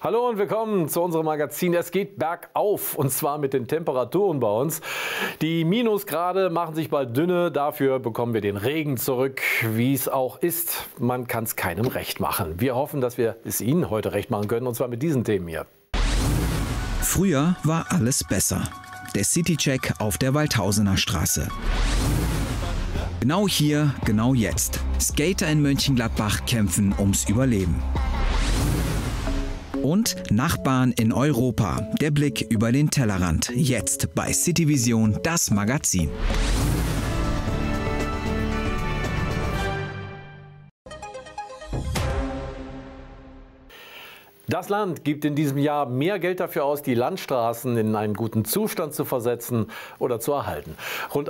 Hallo und willkommen zu unserem Magazin. Es geht bergauf und zwar mit den Temperaturen bei uns. Die Minusgrade machen sich bald dünne, dafür bekommen wir den Regen zurück. Wie es auch ist, man kann es keinem recht machen. Wir hoffen, dass wir es Ihnen heute recht machen können und zwar mit diesen Themen hier. Früher war alles besser. Der Citycheck auf der Waldhausener Straße. Genau hier, genau jetzt. Skater in Mönchengladbach kämpfen ums Überleben. Und Nachbarn in Europa. Der Blick über den Tellerrand. Jetzt bei Cityvision, das Magazin. Das Land gibt in diesem Jahr mehr Geld dafür aus, die Landstraßen in einen guten Zustand zu versetzen oder zu erhalten. Rund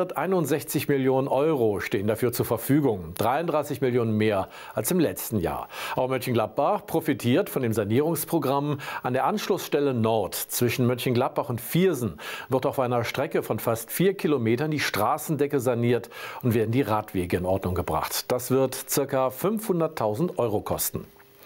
161 Millionen Euro stehen dafür zur Verfügung, 33 Millionen mehr als im letzten Jahr. Auch Mönchengladbach profitiert von dem Sanierungsprogramm. An der Anschlussstelle Nord zwischen Mönchengladbach und Viersen wird auf einer Strecke von fast 4 Kilometern die Straßendecke saniert und werden die Radwege in Ordnung gebracht. Das wird ca. 500.000 Euro kosten.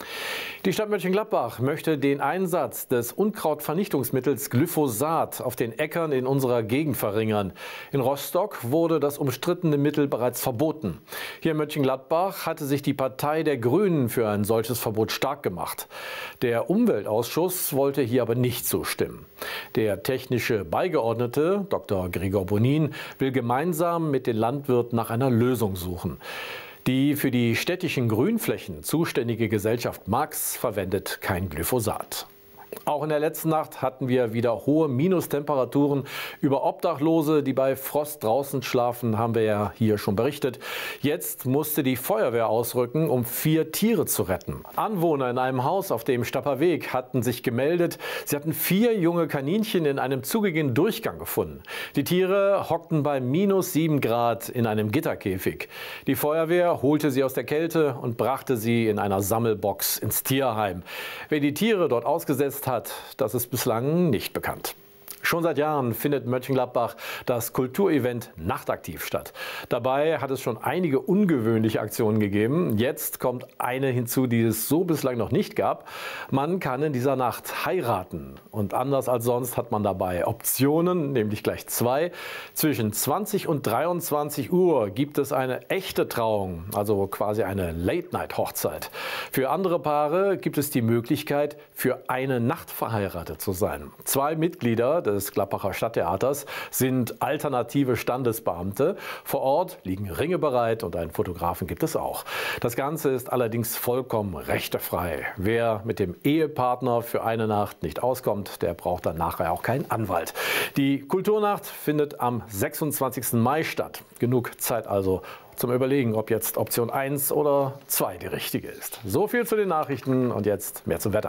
Die Stadt Mönchengladbach möchte den Einsatz des Unkrautvernichtungsmittels Glyphosat auf den Äckern in unserer Gegend verringern. In Rostock wurde das umstrittene Mittel bereits verboten. Hier in Mönchengladbach hatte sich die Partei der Grünen für ein solches Verbot stark gemacht. Der Umweltausschuss wollte hier aber nicht zustimmen. Der technische Beigeordnete, Dr. Gregor Bonin, will gemeinsam mit den Landwirten nach einer Lösung suchen. Die für die städtischen Grünflächen zuständige Gesellschaft Max verwendet kein Glyphosat. Auch in der letzten Nacht hatten wir wieder hohe Minustemperaturen. Über Obdachlose, die bei Frost draußen schlafen, haben wir ja hier schon berichtet. Jetzt musste die Feuerwehr ausrücken, um 4 Tiere zu retten. Anwohner in einem Haus auf dem Stapper Weg hatten sich gemeldet. Sie hatten 4 junge Kaninchen in einem zugigen Durchgang gefunden. Die Tiere hockten bei -7 Grad in einem Gitterkäfig. Die Feuerwehr holte sie aus der Kälte und brachte sie in einer Sammelbox ins Tierheim. Wer die Tiere dort ausgesetzt hat, das ist bislang nicht bekannt. Schon seit Jahren findet in Mönchengladbach das Kulturevent Nachtaktiv statt. Dabei hat es schon einige ungewöhnliche Aktionen gegeben. Jetzt kommt eine hinzu, die es so bislang noch nicht gab. Man kann in dieser Nacht heiraten. Und anders als sonst hat man dabei Optionen, nämlich gleich 2. Zwischen 20 und 23 Uhr gibt es eine echte Trauung, also quasi eine Late-Night-Hochzeit. Für andere Paare gibt es die Möglichkeit, für eine Nacht verheiratet zu sein. 2 Mitglieder des Gladbacher Stadttheaters sind alternative Standesbeamte. Vor Ort liegen Ringe bereit und einen Fotografen gibt es auch. Das Ganze ist allerdings vollkommen rechtefrei. Wer mit dem Ehepartner für eine Nacht nicht auskommt, der braucht dann nachher auch keinen Anwalt. Die Kulturnacht findet am 26. Mai statt. Genug Zeit also zum Überlegen, ob jetzt Option 1 oder 2 die richtige ist. So viel zu den Nachrichten und jetzt mehr zum Wetter.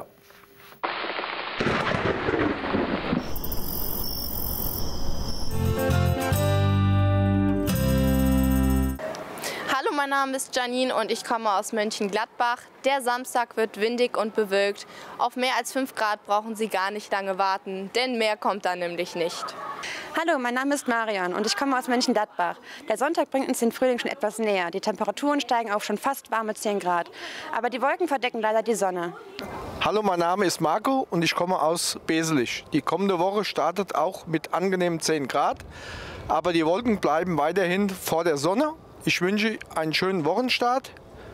Mein Name ist Janine und ich komme aus Mönchengladbach. Der Samstag wird windig und bewölkt. Auf mehr als 5 Grad brauchen Sie gar nicht lange warten, denn mehr kommt da nämlich nicht. Hallo, mein Name ist Marion und ich komme aus Mönchengladbach. Der Sonntag bringt uns den Frühling schon etwas näher. Die Temperaturen steigen auf schon fast warme 10 Grad. Aber die Wolken verdecken leider die Sonne. Hallo, mein Name ist Marco und ich komme aus Beselich. Die kommende Woche startet auch mit angenehmen 10 Grad. Aber die Wolken bleiben weiterhin vor der Sonne. Ich wünsche einen schönen Wochenstart.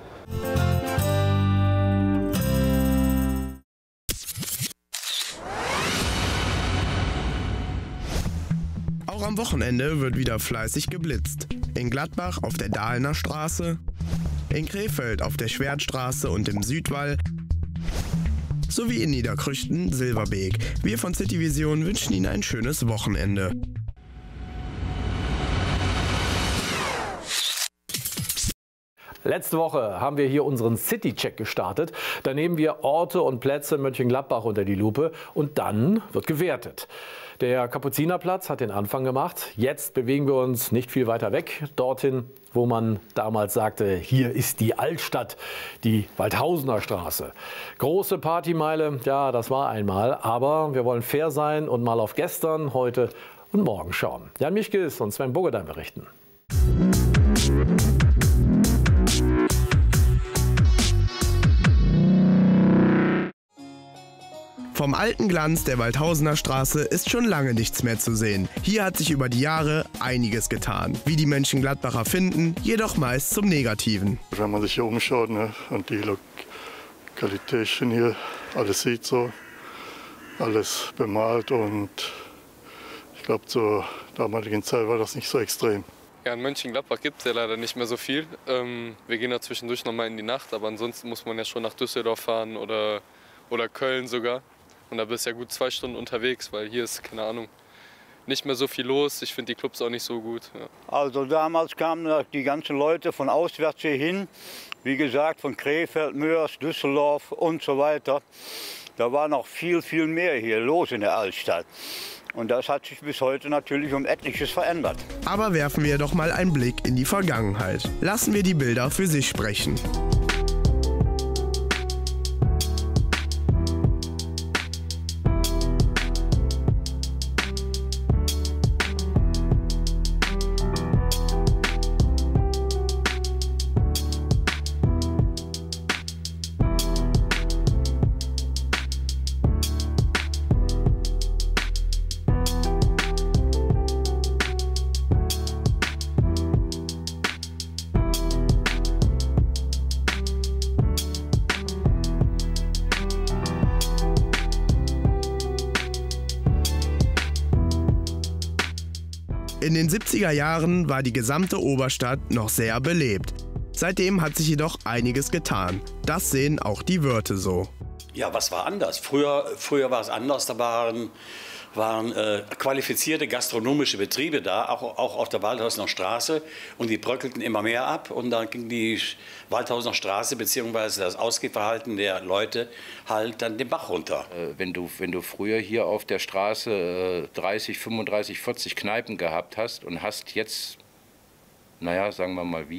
Auch am Wochenende wird wieder fleißig geblitzt. In Gladbach auf der Dahlener Straße, in Krefeld auf der Schwertstraße und im Südwall, sowie in Niederkrüchten, Silberbeek. Wir von Cityvision wünschen Ihnen ein schönes Wochenende. Letzte Woche haben wir hier unseren City-Check gestartet. Da nehmen wir Orte und Plätze in Mönchengladbach unter die Lupe und dann wird gewertet. Der Kapuzinerplatz hat den Anfang gemacht. Jetzt bewegen wir uns nicht viel weiter weg, dorthin, wo man damals sagte, hier ist die Altstadt, die Waldhausener Straße. Große Partymeile, ja, das war einmal, aber wir wollen fair sein und mal auf gestern, heute und morgen schauen. Jan Mischkes und Sven Bogedein berichten. Vom alten Glanz der Waldhausener Straße ist schon lange nichts mehr zu sehen. Hier hat sich über die Jahre einiges getan. Wie die Mönchengladbacher finden, jedoch meist zum Negativen. Wenn man sich hier umschaut, ne, und die Lokalität hier, alles sieht so, alles bemalt, und ich glaube, zur damaligen Zeit war das nicht so extrem. Ja, in Mönchengladbach gibt es ja leider nicht mehr so viel. Wir gehen da zwischendurch noch mal in die Nacht, aber ansonsten muss man ja schon nach Düsseldorf fahren oder Köln sogar. Und da bist du ja gut 2 Stunden unterwegs, weil hier ist, keine Ahnung, nicht mehr so viel los. Ich finde die Clubs auch nicht so gut. Ja. Also damals kamen die ganzen Leute von auswärts hier hin. Wie gesagt, von Krefeld, Mörs, Düsseldorf und so weiter. Da war noch viel, viel mehr hier los in der Altstadt. Und das hat sich bis heute natürlich um etliches verändert. Aber werfen wir doch mal einen Blick in die Vergangenheit. Lassen wir die Bilder für sich sprechen. In den 70er Jahren war die gesamte Oberstadt noch sehr belebt. Seitdem hat sich jedoch einiges getan. Das sehen auch die Wirte so. Ja, was war anders? Früher war es anders. Da waren qualifizierte gastronomische Betriebe da, auch auf der Waldhausener Straße. Und die bröckelten immer mehr ab. Und dann ging die Waldhausener Straße bzw. das Ausgehverhalten der Leute halt dann den Bach runter. Wenn du früher hier auf der Straße 30, 35, 40 Kneipen gehabt hast und hast jetzt, naja, sagen wir mal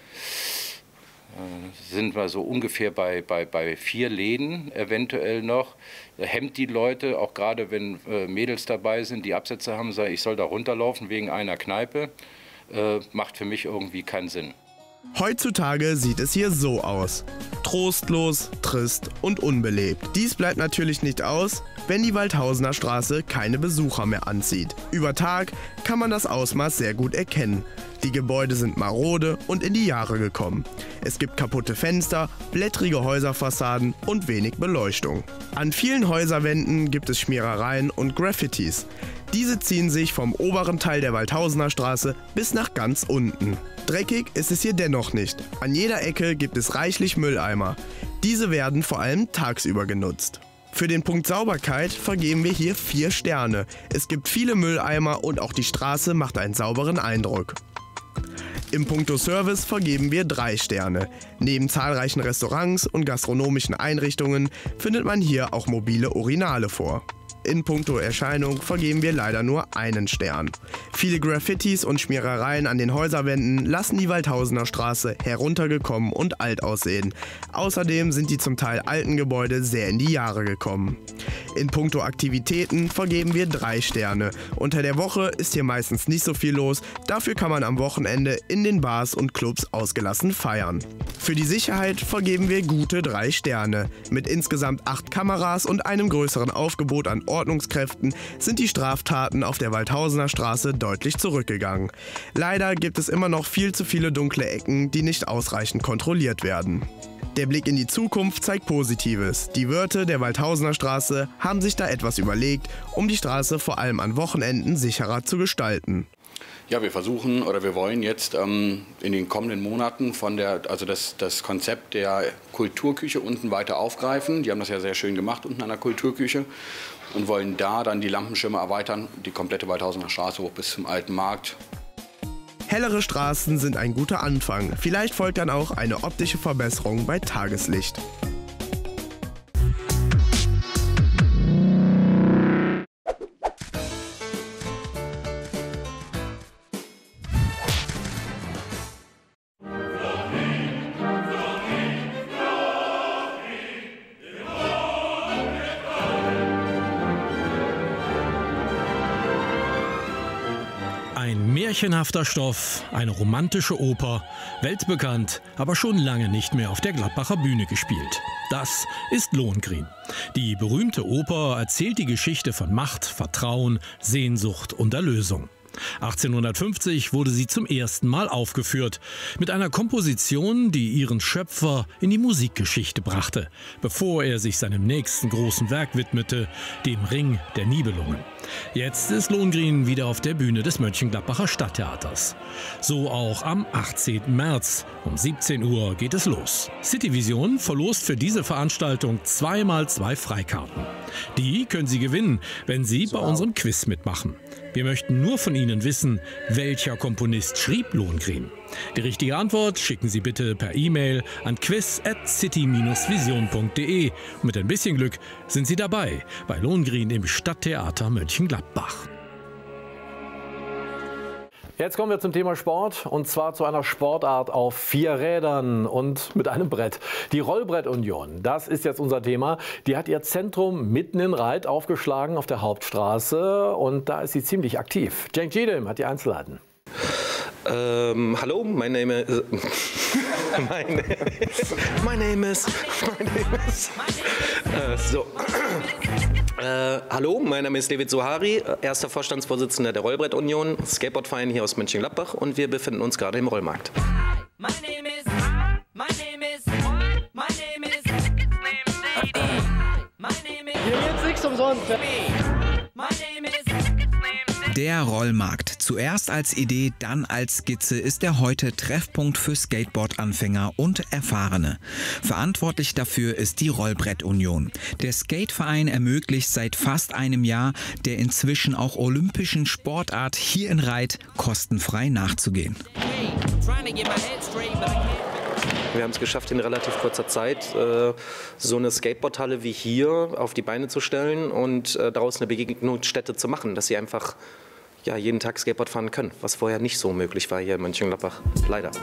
sind wir so ungefähr bei 4 Läden eventuell noch. Hemmt die Leute, auch gerade wenn Mädels dabei sind, die Absätze haben, sagen, ich soll da runterlaufen wegen einer Kneipe, macht für mich irgendwie keinen Sinn. Heutzutage sieht es hier so aus. Trostlos, trist und unbelebt. Dies bleibt natürlich nicht aus, wenn die Waldhausener Straße keine Besucher mehr anzieht. Über Tag kann man das Ausmaß sehr gut erkennen. Die Gebäude sind marode und in die Jahre gekommen. Es gibt kaputte Fenster, blättrige Häuserfassaden und wenig Beleuchtung. An vielen Häuserwänden gibt es Schmierereien und Graffitis. Diese ziehen sich vom oberen Teil der Waldhausener Straße bis nach ganz unten. Dreckig ist es hier dennoch nicht. An jeder Ecke gibt es reichlich Mülleimer. Diese werden vor allem tagsüber genutzt. Für den Punkt Sauberkeit vergeben wir hier 4 Sterne. Es gibt viele Mülleimer und auch die Straße macht einen sauberen Eindruck. Im Punkto Service vergeben wir 3 Sterne. Neben zahlreichen Restaurants und gastronomischen Einrichtungen findet man hier auch mobile Urinale vor. In puncto Erscheinung vergeben wir leider nur 1 Stern. Viele Graffitis und Schmierereien an den Häuserwänden lassen die Waldhausener Straße heruntergekommen und alt aussehen. Außerdem sind die zum Teil alten Gebäude sehr in die Jahre gekommen. In puncto Aktivitäten vergeben wir 3 Sterne. Unter der Woche ist hier meistens nicht so viel los, dafür kann man am Wochenende in den Bars und Clubs ausgelassen feiern. Für die Sicherheit vergeben wir gute 3 Sterne. Mit insgesamt 8 Kameras und einem größeren Aufgebot an Ordnungskräften sind die Straftaten auf der Waldhausener Straße deutlich zurückgegangen. Leider gibt es immer noch viel zu viele dunkle Ecken, die nicht ausreichend kontrolliert werden. Der Blick in die Zukunft zeigt Positives. Die Wirte der Waldhausener Straße haben sich da etwas überlegt, um die Straße vor allem an Wochenenden sicherer zu gestalten. Ja, wir versuchen oder wir wollen jetzt in den kommenden Monaten das Konzept der Kulturküche unten weiter aufgreifen. Die haben das ja sehr schön gemacht unten an der Kulturküche und wollen da dann die Lampenschirme erweitern, die komplette Waldhausener Straße hoch bis zum Alten Markt. Hellere Straßen sind ein guter Anfang. Vielleicht folgt dann auch eine optische Verbesserung bei Tageslicht. Ein Ein märchenhafter Stoff, eine romantische Oper, weltbekannt, aber schon lange nicht mehr auf der Gladbacher Bühne gespielt. Das ist Lohengrin. Die berühmte Oper erzählt die Geschichte von Macht, Vertrauen, Sehnsucht und Erlösung. 1850 wurde sie zum ersten Mal aufgeführt, mit einer Komposition, die ihren Schöpfer in die Musikgeschichte brachte, bevor er sich seinem nächsten großen Werk widmete, dem Ring der Nibelungen. Jetzt ist Lohengrin wieder auf der Bühne des Mönchengladbacher Stadttheaters. So auch am 18. März. Um 17 Uhr geht es los. Cityvision verlost für diese Veranstaltung 2x2 Freikarten. Die können Sie gewinnen, wenn Sie bei unserem Quiz mitmachen. Wir möchten nur von Ihnen wissen, welcher Komponist schrieb Lohengrin. Die richtige Antwort schicken Sie bitte per E-Mail an quiz@city-vision.de. Und mit ein bisschen Glück sind Sie dabei bei Lohengrin im Stadttheater Mönchengladbach. Jetzt kommen wir zum Thema Sport, und zwar zu einer Sportart auf 4 Rädern und mit einem Brett. Die Rollbrett-Union, das ist jetzt unser Thema. Die hat ihr Zentrum mitten in Reit aufgeschlagen auf der Hauptstraße, und da ist sie ziemlich aktiv. Cenk Cidem hat die Einzelheiten. Hallo, my name is hallo, mein Name ist David Sohari, erster Vorstandsvorsitzender der Rollbrett-Union, Skateboardverein hier aus Mönchengladbach, und wir befinden uns gerade im Rollmarkt. Hier gibt's nichts umsonst. Der Rollmarkt. Zuerst als Idee, dann als Skizze ist er heute Treffpunkt für Skateboard-Anfänger und Erfahrene. Verantwortlich dafür ist die Rollbrett-Union. Der Skateverein ermöglicht seit fast einem Jahr der inzwischen auch olympischen Sportart hier in Reit kostenfrei nachzugehen. Wir haben es geschafft, in relativ kurzer Zeit so eine Skateboardhalle wie hier auf die Beine zu stellen und daraus eine Begegnungsstätte zu machen, dass sie einfach jeden Tag Skateboard fahren können, was vorher nicht so möglich war hier in Mönchengladbach, leider.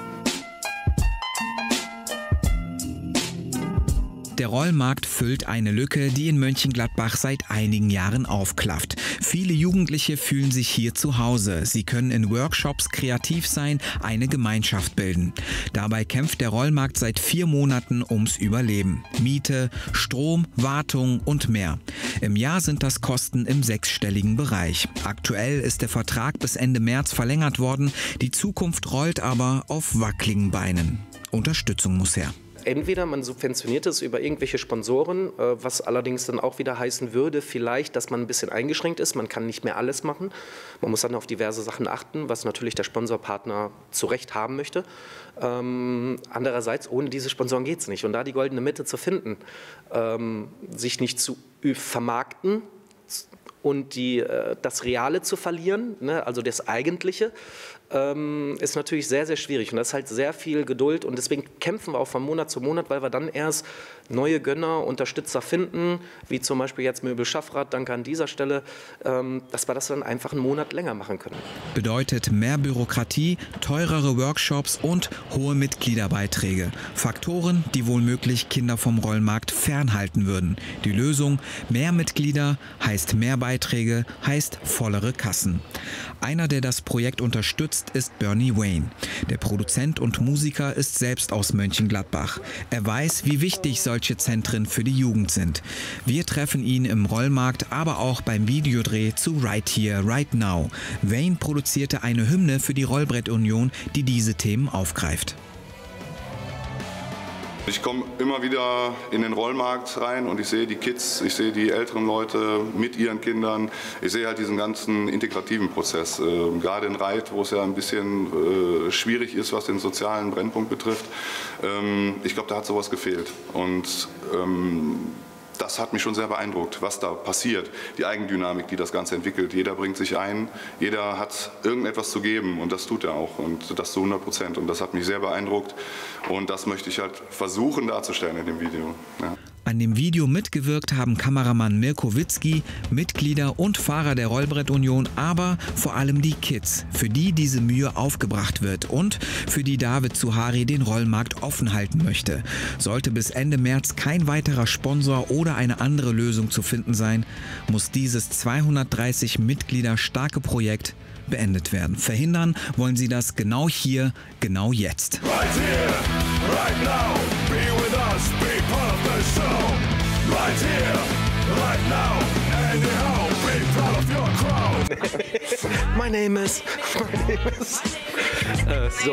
Der Rollmarkt füllt eine Lücke, die in Mönchengladbach seit einigen Jahren aufklafft. Viele Jugendliche fühlen sich hier zu Hause. Sie können in Workshops kreativ sein, eine Gemeinschaft bilden. Dabei kämpft der Rollmarkt seit 4 Monaten ums Überleben. Miete, Strom, Wartung und mehr. Im Jahr sind das Kosten im 6-stelligen Bereich. Aktuell ist der Vertrag bis Ende März verlängert worden. Die Zukunft rollt aber auf wackeligen Beinen. Unterstützung muss her. Entweder man subventioniert es über irgendwelche Sponsoren, was allerdings dann auch wieder heißen würde, vielleicht, dass man ein bisschen eingeschränkt ist. Man kann nicht mehr alles machen. Man muss dann auf diverse Sachen achten, was natürlich der Sponsorpartner zu Recht haben möchte. Andererseits, ohne diese Sponsoren geht es nicht. Und da die goldene Mitte zu finden, sich nicht zu vermarkten und das Reale zu verlieren, ne, also das Eigentliche, ist natürlich sehr, sehr schwierig. Und das ist halt sehr viel Geduld. Und deswegen kämpfen wir auch von Monat zu Monat, weil wir dann erst neue Gönner, Unterstützer finden, wie zum Beispiel jetzt Möbel Schaffrath, danke an dieser Stelle, dass wir das dann einfach einen Monat länger machen können. Bedeutet mehr Bürokratie, teurere Workshops und hohe Mitgliederbeiträge. Faktoren, die womöglich Kinder vom Rollmarkt fernhalten würden. Die Lösung: mehr Mitglieder heißt mehr Beiträge, heißt vollere Kassen. Einer, der das Projekt unterstützt, ist Bernie Wayne. Der Produzent und Musiker ist selbst aus Mönchengladbach. Er weiß, wie wichtig solche Zentren für die Jugend sind. Wir treffen ihn im Rollmarkt, aber auch beim Videodreh zu Right Here, Right Now. Wayne produzierte eine Hymne für die Rollbrett-Union, die diese Themen aufgreift. Ich komme immer wieder in den Rollmarkt rein und ich sehe die Kids, ich sehe die älteren Leute mit ihren Kindern. Ich sehe halt diesen ganzen integrativen Prozess. Gerade in Reit, wo es ja ein bisschen schwierig ist, was den sozialen Brennpunkt betrifft. Ich glaube, da hat sowas gefehlt. Und das hat mich schon sehr beeindruckt, was da passiert, die Eigendynamik, die das Ganze entwickelt. Jeder bringt sich ein, jeder hat irgendetwas zu geben, und das tut er auch, und das zu 100%. Und das hat mich sehr beeindruckt, und das möchte ich halt versuchen darzustellen in dem Video. Ja. An dem Video mitgewirkt haben Kameramann Mirko Witzki, Mitglieder und Fahrer der Rollbrett-Union, aber vor allem die Kids, für die diese Mühe aufgebracht wird und für die David Sohari den Rollmarkt offen halten möchte. Sollte bis Ende März kein weiterer Sponsor oder eine andere Lösung zu finden sein, muss dieses 230 Mitglieder starke Projekt beendet werden. Verhindern wollen sie das genau hier, genau jetzt. Right here, right now, be with us, be part of the show. Right here, right now, anyhow, be proud of your crowd. My name is. So.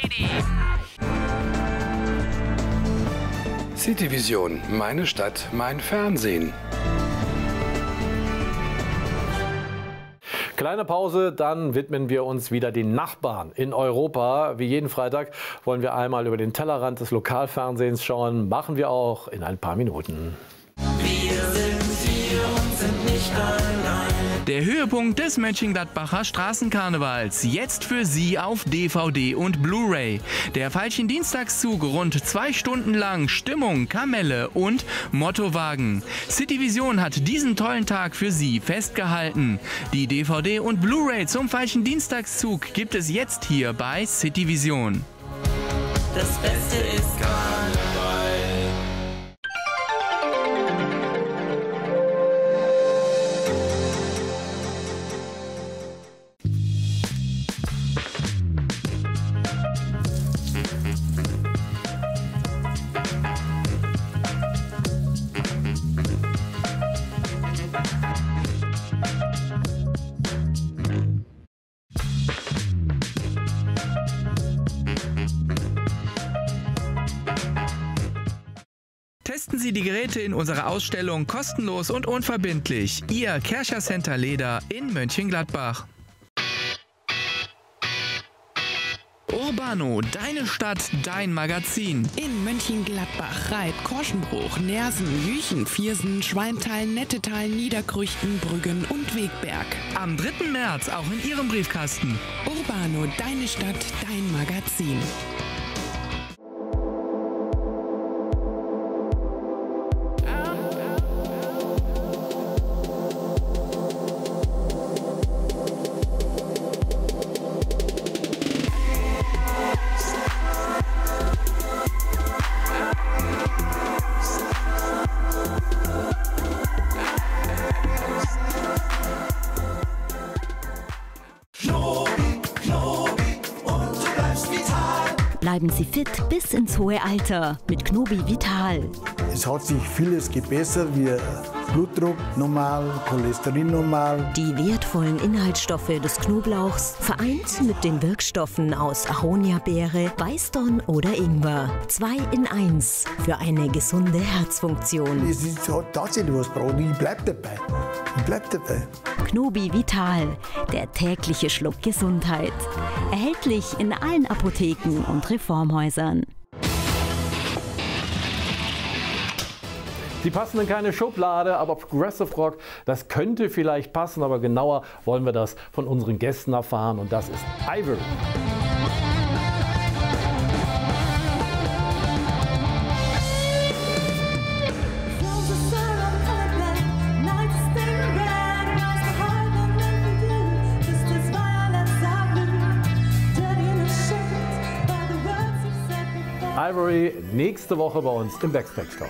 Cityvision, meine Stadt, mein Fernsehen. Kleine Pause, dann widmen wir uns wieder den Nachbarn in Europa. Wie jeden Freitag wollen wir einmal über den Tellerrand des Lokalfernsehens schauen. Machen wir auch in ein paar Minuten. Wir sind hier und sind nicht allein. Der Höhepunkt des Mönchengladbacher Straßenkarnevals. Jetzt für Sie auf DVD und Blu-ray. Der Veilchen-Dienstagszug rund 2 Stunden lang. Stimmung, Kamelle und Mottowagen. Cityvision hat diesen tollen Tag für Sie festgehalten. Die DVD und Blu-ray zum Veilchen-Dienstagszug gibt es jetzt hier bei Cityvision. Das Beste ist Karneval. Testen Sie die Geräte in unserer Ausstellung kostenlos und unverbindlich. Ihr Kärcher Center Leder in Mönchengladbach. Urbano, deine Stadt, dein Magazin. In Mönchengladbach, Reit, Korschenbruch, Nersen, Jüchen, Viersen, Schwalmtal, Nettetal, Niederkrüchten, Brüggen und Wegberg. Am 3. März auch in Ihrem Briefkasten. Urbano, deine Stadt, dein Magazin. Bleiben Sie fit bis ins hohe Alter mit Knobi Vital. Es hat sich vieles gebessert, wie Blutdruck normal, Cholesterin normal. Die wertvollen Inhaltsstoffe des Knoblauchs vereint mit den Wirkstoffen aus Aronia-Beere, Weißdorn oder Ingwer. 2 in 1 für eine gesunde Herzfunktion. Es ist tatsächlich was braucht. Ich bleib dabei. Knobi Vital, der tägliche Schluck Gesundheit. Erhältlich in allen Apotheken und Reformhäusern. Die passen in keine Schublade, aber Progressive Rock, das könnte vielleicht passen, aber genauer wollen wir das von unseren Gästen erfahren und das ist Ivory. Ivory nächste Woche bei uns im Backstage Talk.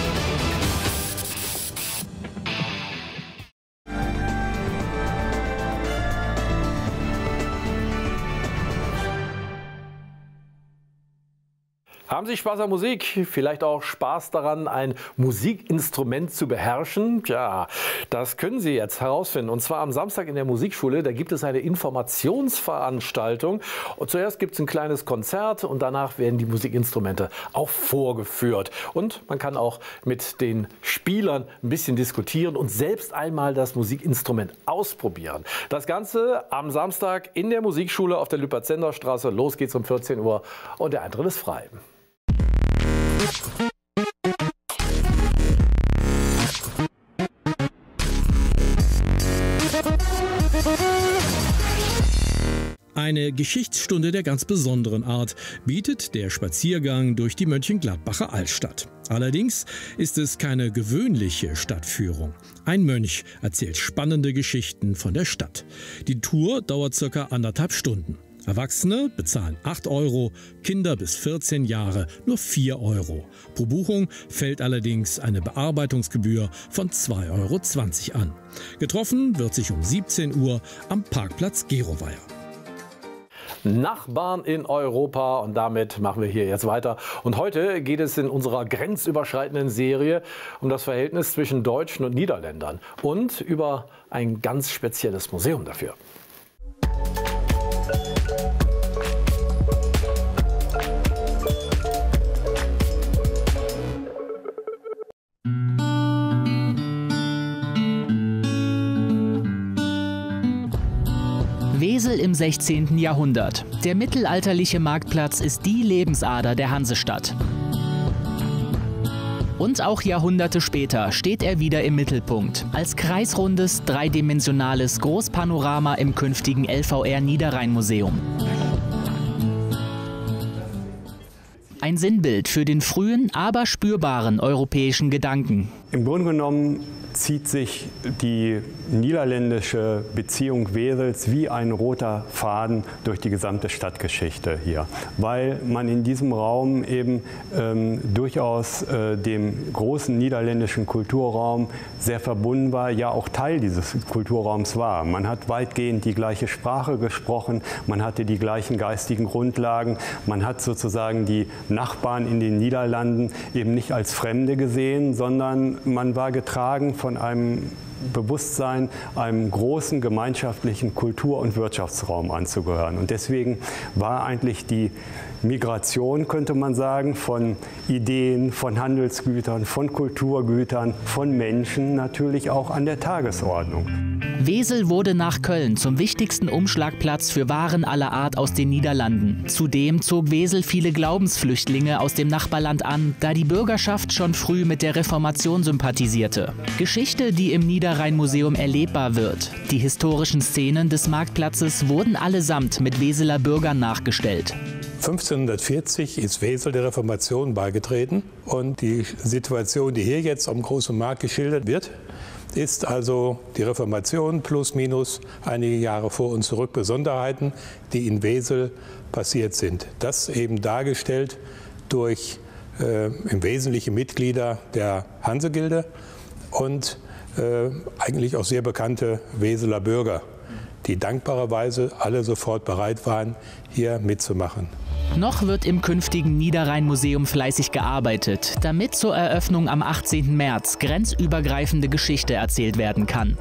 Haben Sie Spaß an Musik? Vielleicht auch Spaß daran, ein Musikinstrument zu beherrschen? Tja, das können Sie jetzt herausfinden. Und zwar am Samstag in der Musikschule. Da gibt es eine Informationsveranstaltung. Und zuerst gibt es ein kleines Konzert und danach werden die Musikinstrumente auch vorgeführt. Und man kann auch mit den Spielern ein bisschen diskutieren und selbst einmal das Musikinstrument ausprobieren. Das Ganze am Samstag in der Musikschule auf der Lüpertzenderstraße. Los geht's um 14 Uhr und der Eintritt ist frei. Eine Geschichtsstunde der ganz besonderen Art bietet der Spaziergang durch die Mönchengladbacher Altstadt. Allerdings ist es keine gewöhnliche Stadtführung. Ein Mönch erzählt spannende Geschichten von der Stadt. Die Tour dauert ca. 1,5 Stunden. Erwachsene bezahlen 8 €, Kinder bis 14 Jahre nur 4 €. Pro Buchung fällt allerdings eine Bearbeitungsgebühr von 2,20 € an. Getroffen wird sich um 17 Uhr am Parkplatz Geroweier. Nachbarn in Europa, und damit machen wir hier jetzt weiter. Und heute geht es in unserer grenzüberschreitenden Serie um das Verhältnis zwischen Deutschen und Niederländern und über ein ganz spezielles Museum dafür. Wesel im 16. Jahrhundert. Der mittelalterliche Marktplatz ist die Lebensader der Hansestadt. Und auch Jahrhunderte später steht er wieder im Mittelpunkt. Als kreisrundes, dreidimensionales Großpanorama im künftigen LVR Niederrhein-Museum. Ein Sinnbild für den frühen, aber spürbaren europäischen Gedanken. Im Grunde genommen zieht sich die niederländische Beziehung Wesels wie ein roter Faden durch die gesamte Stadtgeschichte hier, weil man in diesem Raum eben durchaus dem großen niederländischen Kulturraum sehr verbunden war, ja auch Teil dieses Kulturraums war. Man hat weitgehend die gleiche Sprache gesprochen, man hatte die gleichen geistigen Grundlagen, man hat sozusagen die Nachbarn in den Niederlanden eben nicht als Fremde gesehen, sondern man war getragen von einem Bewusstsein, einem großen gemeinschaftlichen Kultur- und Wirtschaftsraum anzugehören. Und deswegen war eigentlich die Migration, könnte man sagen, von Ideen, von Handelsgütern, von Kulturgütern, von Menschen natürlich auch an der Tagesordnung. Wesel wurde nach Köln zum wichtigsten Umschlagplatz für Waren aller Art aus den Niederlanden. Zudem zog Wesel viele Glaubensflüchtlinge aus dem Nachbarland an, da die Bürgerschaft schon früh mit der Reformation sympathisierte. Geschichte, die im Niederrhein-Museum erlebbar wird. Die historischen Szenen des Marktplatzes wurden allesamt mit Weseler Bürgern nachgestellt. 1540 ist Wesel der Reformation beigetreten und die Situation, die hier jetzt am großen Markt geschildert wird, ist also die Reformation plus minus einige Jahre vor und zurück, Besonderheiten, die in Wesel passiert sind. Das eben dargestellt durch im Wesentlichen Mitglieder der Hansegilde und eigentlich auch sehr bekannte Weseler Bürger, die dankbarerweise alle sofort bereit waren, hier mitzumachen. Noch wird im künftigen Niederrhein-Museum fleißig gearbeitet, damit zur Eröffnung am 18. März grenzübergreifende Geschichte erzählt werden kann.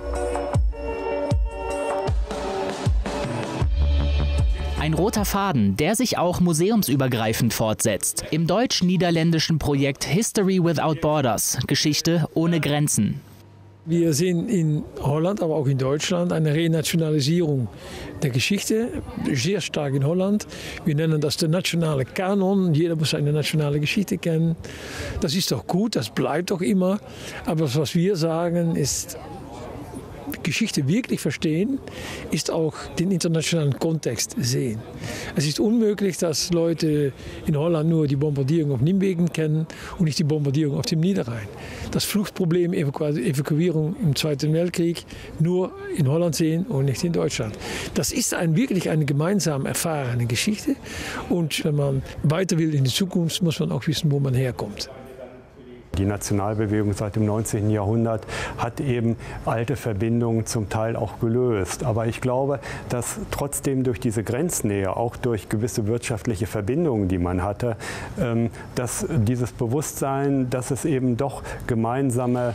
Ein roter Faden, der sich auch museumsübergreifend fortsetzt. Im deutsch-niederländischen Projekt History Without Borders, Geschichte ohne Grenzen. Wir sehen in Holland, aber auch in Deutschland eine Renationalisierung der Geschichte, sehr stark in Holland. Wir nennen das der nationale Kanon, jeder muss seine nationale Geschichte kennen. Das ist doch gut, das bleibt doch immer. Aber was wir sagen ist, Geschichte wirklich verstehen, ist auch den internationalen Kontext sehen. Es ist unmöglich, dass Leute in Holland nur die Bombardierung auf Nimwegen kennen und nicht die Bombardierung auf dem Niederrhein. Das Fluchtproblem, Evakuierung im Zweiten Weltkrieg nur in Holland sehen und nicht in Deutschland. Das ist wirklich eine gemeinsam erfahrene Geschichte. Und wenn man weiter will in die Zukunft, muss man auch wissen, wo man herkommt. Die Nationalbewegung seit dem 19. Jahrhundert hat eben alte Verbindungen zum Teil auch gelöst. Aber ich glaube, dass trotzdem durch diese Grenznähe, auch durch gewisse wirtschaftliche Verbindungen, die man hatte, dass dieses Bewusstsein, dass es eben doch gemeinsame,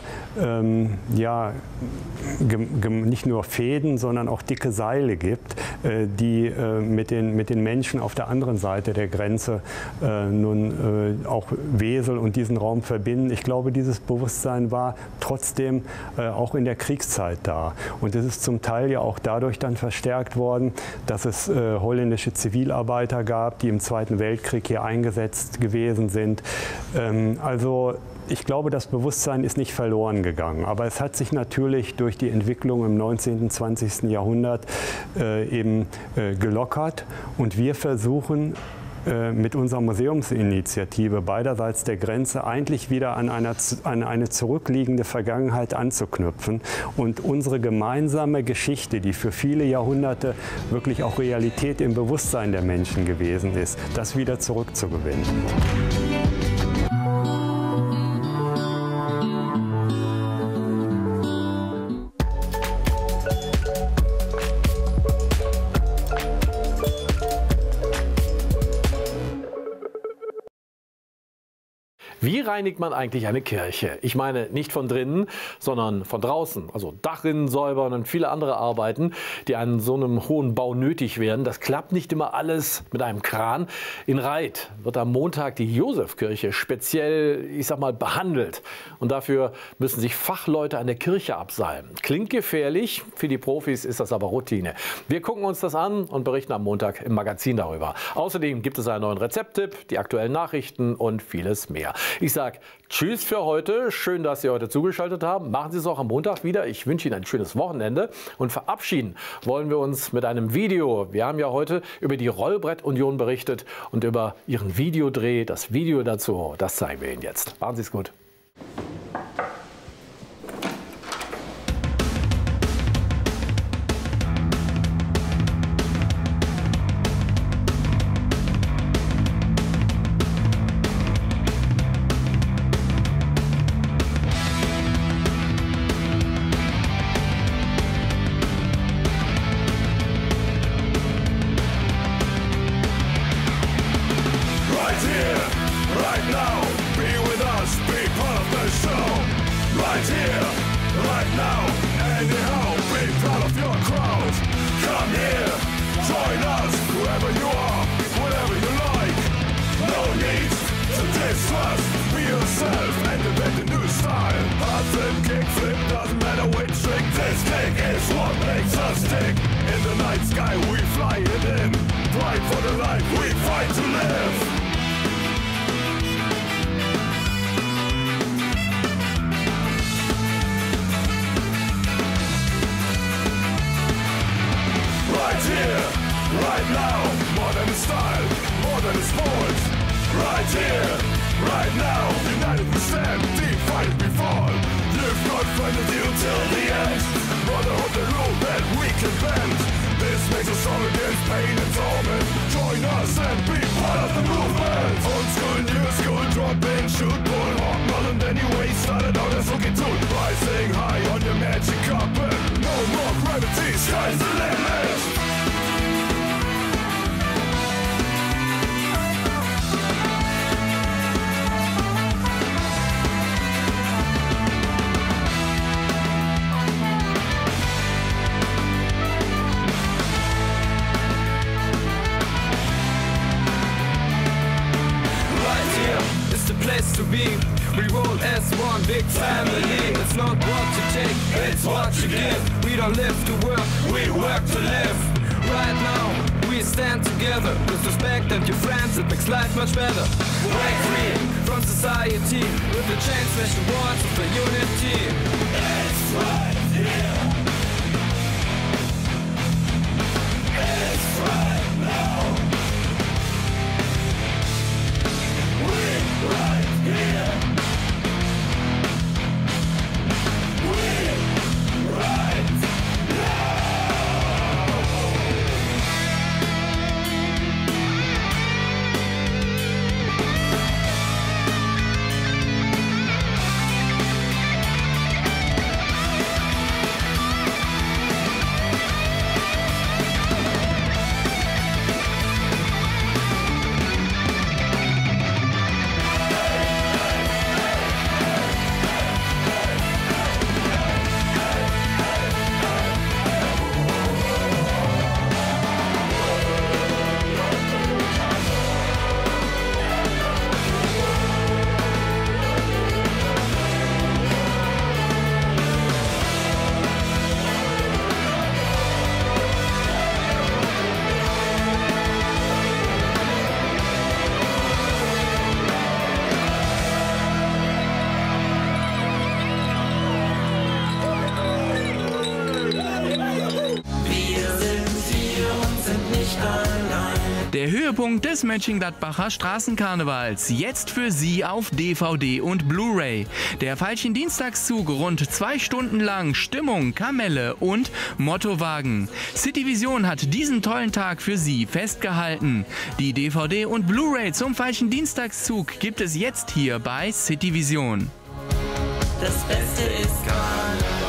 nicht nur Fäden, sondern auch dicke Seile gibt, die mit den Menschen auf der anderen Seite der Grenze nun auch Wesel und diesen Raum verbinden. Ich glaube, dieses Bewusstsein war trotzdem auch in der Kriegszeit da. Und es ist zum Teil ja auch dadurch dann verstärkt worden, dass es holländische Zivilarbeiter gab, die im Zweiten Weltkrieg hier eingesetzt gewesen sind. Also ich glaube, das Bewusstsein ist nicht verloren gegangen. Aber es hat sich natürlich durch die Entwicklung im 19. und 20. Jahrhundert eben gelockert. Und wir versuchen mit unserer Museumsinitiative beiderseits der Grenze eigentlich wieder an eine zurückliegende Vergangenheit anzuknüpfen und unsere gemeinsame Geschichte, die für viele Jahrhunderte wirklich auch Realität im Bewusstsein der Menschen gewesen ist, das wieder zurückzugewinnen. Wie reinigt man eigentlich eine Kirche? Ich meine nicht von drinnen, sondern von draußen. Also Dachrinnen säubern und viele andere Arbeiten, die an so einem hohen Bau nötig werden. Das klappt nicht immer alles mit einem Kran. In Reith wird am Montag die Josefkirche speziell, ich sag mal, behandelt. Und dafür müssen sich Fachleute an der Kirche abseilen. Klingt gefährlich, für die Profis ist das aber Routine. Wir gucken uns das an und berichten am Montag im Magazin darüber. Außerdem gibt es einen neuen Rezepttipp, die aktuellen Nachrichten und vieles mehr. Ich sage Tschüss für heute. Schön, dass Sie heute zugeschaltet haben. Machen Sie es auch am Montag wieder. Ich wünsche Ihnen ein schönes Wochenende. Und verabschieden wollen wir uns mit einem Video. Wir haben ja heute über die Rollbrett-Union berichtet und über Ihren Videodreh. Das Video dazu, das zeigen wir Ihnen jetzt. Machen Sie es gut. Höhepunkt des Mönchengladbacher Straßenkarnevals. Jetzt für Sie auf DVD und Blu-ray. Der Veilchen-Dienstagszug rund 2 Stunden lang, Stimmung, Kamelle und Mottowagen. Cityvision hat diesen tollen Tag für Sie festgehalten. Die DVD und Blu-ray zum Veilchen-Dienstagszug gibt es jetzt hier bei Cityvision. Das Beste ist Karneval.